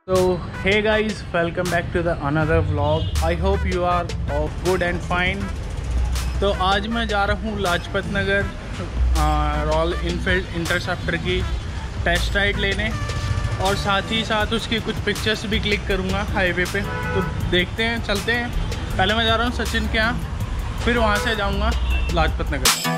So hey guys, welcome back to the another vlog. I hope you are all good and fine. तो आज मैं जा रहा हूँ Lajpat Nagar Royal Enfield Interceptor की टेस्ट राइड लेने और साथ ही साथ उसकी कुछ पिक्चर्स भी क्लिक करूँगा हाईवे पे। तो देखते हैं, चलते हैं। पहले मैं जा रहा हूँ सचिन के यहाँ, फिर वहाँ से जाऊँगा लाजपत नगर।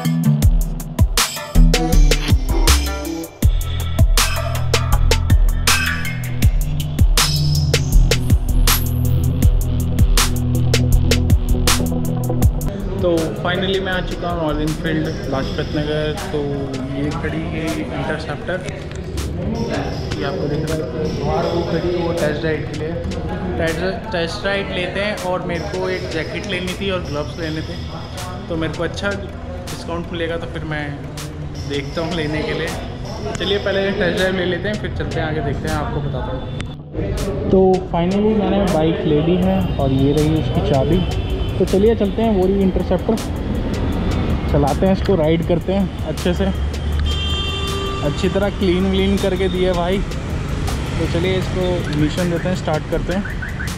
तो फाइनली मैं आ चुका हूँ रॉयल इनफील्ड लाजपत नगर। तो ये खड़ी है इंटरसेप्टर, ये आपको दिख रहा है बाहर वो खड़ी, वो टेस्ट राइड के लिए टेस्ट राइड लेते हैं। और मेरे को एक जैकेट लेनी थी और ग्लव्स लेने थे, तो मेरे को अच्छा डिस्काउंट मिलेगा तो फिर मैं देखता हूँ लेने के लिए। चलिए पहले टेस्ट ड्राइव ले लेते हैं, फिर चलते हैं आगे, देखते हैं, आपको बताता हूँ। तो फाइनली मैंने बाइक ले ली है और ये रही उसकी चाबी। तो चलिए चलते हैं, वो रही इंटरसेप्टर, चलाते हैं इसको, राइड करते हैं अच्छे से, अच्छी तरह क्लीन व्लीन करके दिए भाई। तो चलिए इसको मिशन देते हैं, स्टार्ट करते हैं।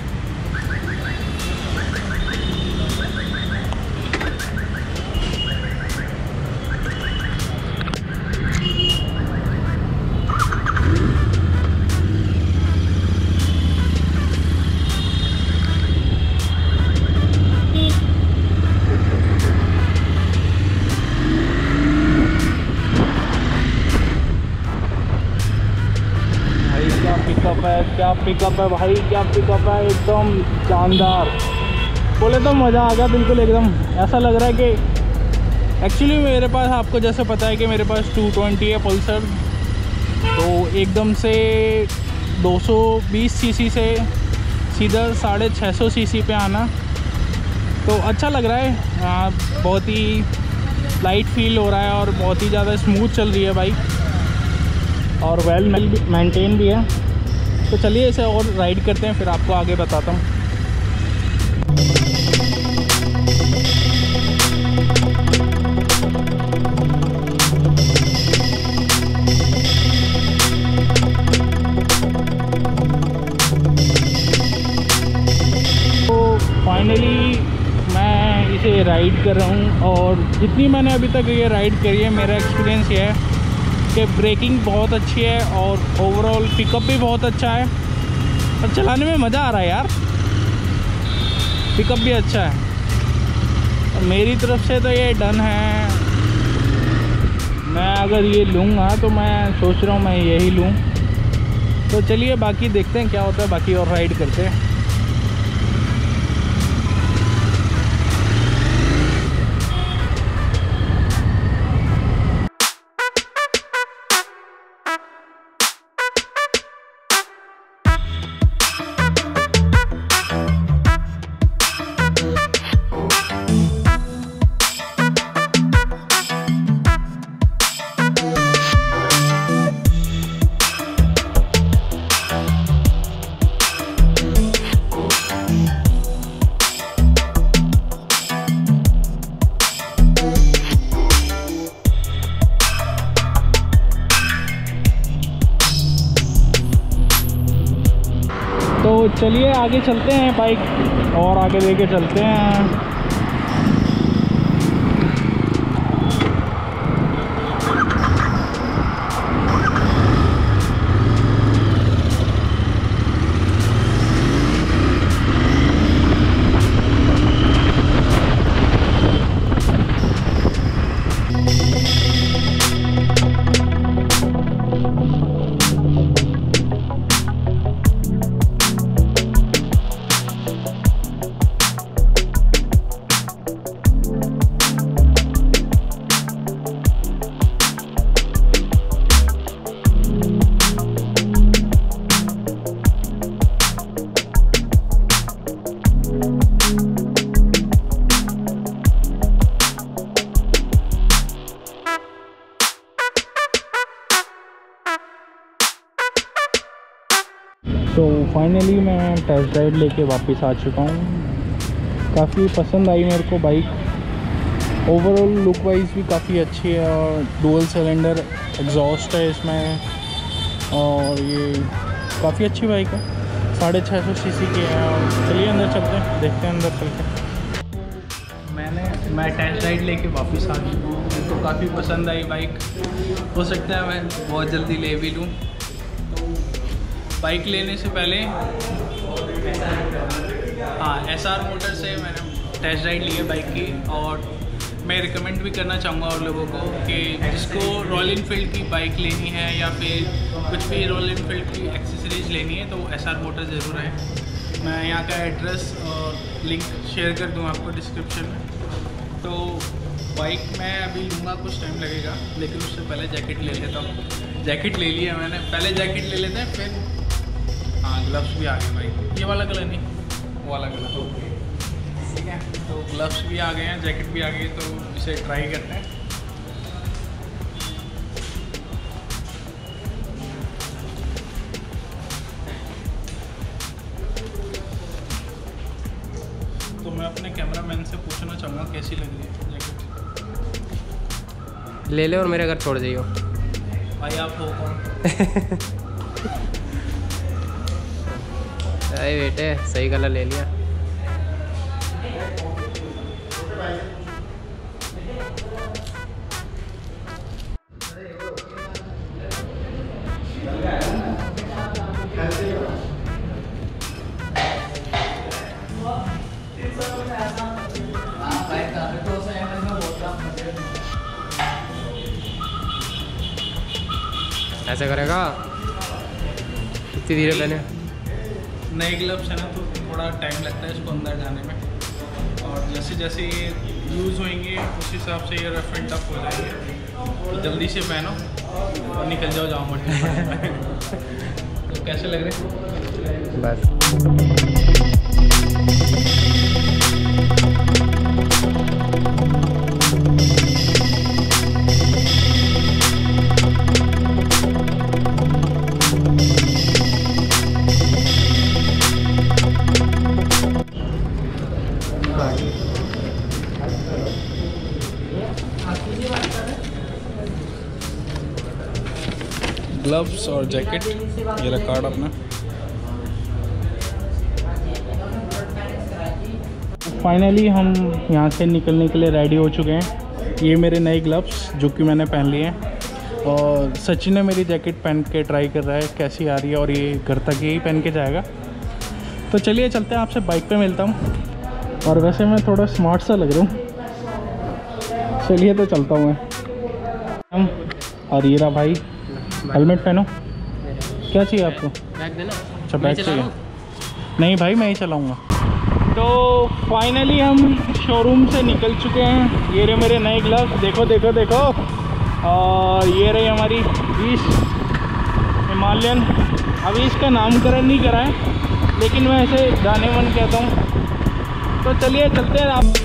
क्या पिकअप है भाई, क्या पिकअप है, एकदम शानदार। बोले तो मज़ा आ गया बिल्कुल, एकदम ऐसा लग रहा है कि एक्चुअली मेरे पास, आपको जैसे पता है कि मेरे पास 220 है पल्सर, तो एकदम से 220 सीसी से सीधा 650 सीसी पे आना तो अच्छा लग रहा है। बहुत ही लाइट फील हो रहा है और बहुत ही ज़्यादा स्मूथ चल रही है बाइक और वेल मेंटेन भी है। तो चलिए इसे और राइड करते हैं, फिर आपको आगे बताता हूँ। तो फाइनली मैं इसे राइड कर रहा हूँ और जितनी मैंने अभी तक ये राइड करी है, मेरा एक्सपीरियंस ये है कि ब्रेकिंग बहुत अच्छी है और ओवरऑल पिकअप भी बहुत अच्छा है और चलाने में मज़ा आ रहा है यार, पिकअप भी अच्छा है। और मेरी तरफ से तो ये डन है। मैं अगर ये लूँगा तो मैं सोच रहा हूँ मैं यही लूँ। तो चलिए बाकी देखते हैं क्या होता है, बाकी और राइड करते हैं। तो चलिए आगे चलते हैं, बाइक और आगे लेके चलते हैं। तो फाइनली मैं टेस्ट ड्राइव लेके वापस आ चुका हूँ। काफ़ी पसंद आई मेरे को बाइक, ओवरऑल लुक वाइज भी काफ़ी अच्छी है और डुअल सिलेंडर एग्जॉस्ट है इसमें और ये काफ़ी अच्छी बाइक है। 650 सीसी के हैं। और चलिए अंदर चलते हैं, देखते हैं अंदर चल के। मैं टेस्ट राइड लेके वापस आ गई हूँ। मेरे को काफ़ी पसंद आई बाइक, हो सकता है मैं बहुत जल्दी ले भी लूँ। तो बाइक लेने से पहले हाँ SR मोटर से मैंने टेस्ट राइड ली है बाइक की। और मैं रिकमेंड भी करना चाहूँगा और लोगों को कि जिसको रॉयल इनफील्ड की बाइक लेनी है या फिर कुछ भी रॉयल इनफील्ड की एक्सेसरीज लेनी है तो SR मोटर ज़रूर है। मैं यहाँ का एड्रेस और लिंक शेयर कर दूँ आपको डिस्क्रिप्शन में। तो बाइक मैं अभी लूँगा, कुछ टाइम लगेगा, लेकिन उससे पहले जैकेट ले लेता हूँ। जैकेट ले लिया मैंने, पहले जैकेट ले लेते हैं फिर हाँ ग्लव्स भी आ गए भाई। ये वाला कलर नहीं, वो वाला कलर ठीक है। तो ग्लव्स भी आ गए हैं, जैकेट भी आ गई, तो इसे ट्राई करते हैं। तो मैं अपने कैमरामैन से पूछना चाहूँगा कैसी लग रही है जैकेट। ले ले और मेरे घर छोड़ जाइयो भाई। आप हो कौन? अरे बेटे सही कलर ले लिया। ऐसे करेगा इतनी धीरे पहने। नए ग्लव्स है ना तो थोड़ा टाइम लगता है इसको अंदर जाने में, और जैसे जैसे ये यूज़ होंगे उस हिसाब से ये रफ एंड टफ हो जाएंगे। तो जल्दी से पहनो और निकल जाओ जाओ मत। तो कैसे लग रहे बस ग्लव्स और जैकेट, ये रहा कार्ड अपना। फाइनली हम यहाँ से निकलने के लिए रेडी हो चुके हैं। ये मेरे नए ग्लव्स जो कि मैंने पहन लिए हैं, और सचिन ने मेरी जैकेट पहन के ट्राई कर रहा है कैसी आ रही है, और ये घर तक यही पहन के जाएगा। तो चलिए चलते हैं, आपसे बाइक पे मिलता हूँ। और वैसे मैं थोड़ा स्मार्ट सा लग रहा हूँ। चलिए तो चलता हूँ मैं। और ये रहा भाई, हेलमेट पहनो। क्या चाहिए आपको? बैग देना। अच्छा बैग चाहिए? नहीं भाई मैं ही चलाऊँगा। तो फाइनली हम शोरूम से निकल चुके हैं। ये रहे मेरे नए ग्लव्स, देखो देखो देखो। और ये रही हमारी ईस्ट हिमालयन। अभी इसका नामकरण नहीं करा है, लेकिन मैं इसे जाने मन कहता हूँ। तो चलिए चलते हैं आप।